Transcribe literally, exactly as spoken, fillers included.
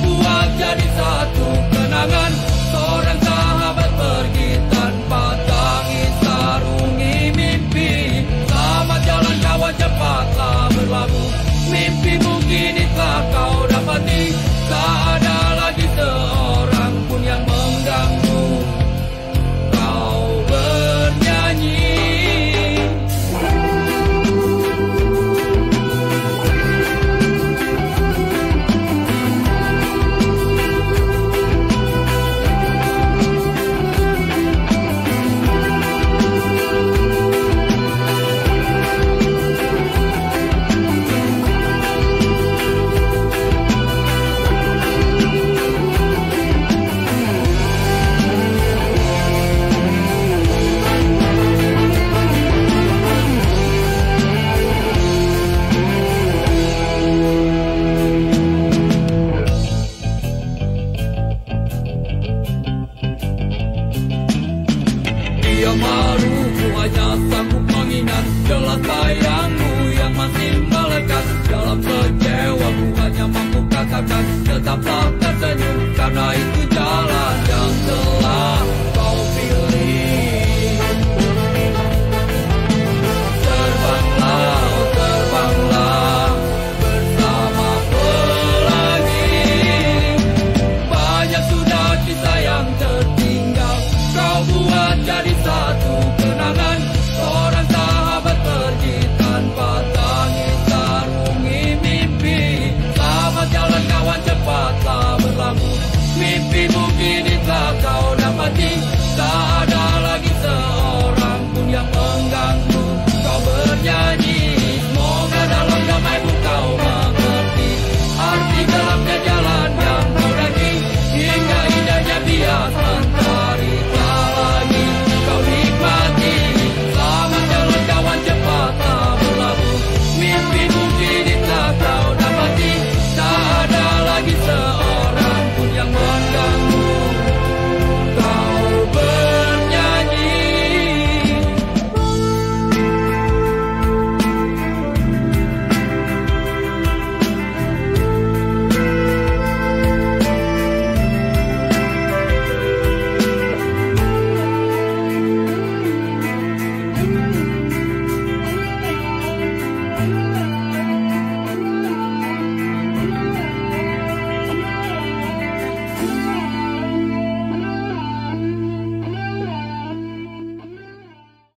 buat jadi satu kenangan. Seorang sahabat pergi tanpa tangis, sarungi mimpi. Selamat jalan kawan, cepatlah berlabuh. Mimpimu kini telah kau dapati. Tak ada lagi seorang pun yang mengganggu kau bernyanyi. Dia malu, ku hanya sanggup mengingat jelas bayangmu yang masih melekat dalam kecewa. Ku hanya mampu katakan tetaplah tersenyum, karena itu jalan yang telah kau pilih. Terbanglah, oh terbanglah bersama pelangi. Banyak sudah kisah yang tertinggal, kau buat jadi satu kenangan. Seorang sahabat pergi tanpa tangis, sarungi mimpi. Selamat jalan kawan, cepatlah berlabuh. Mimpi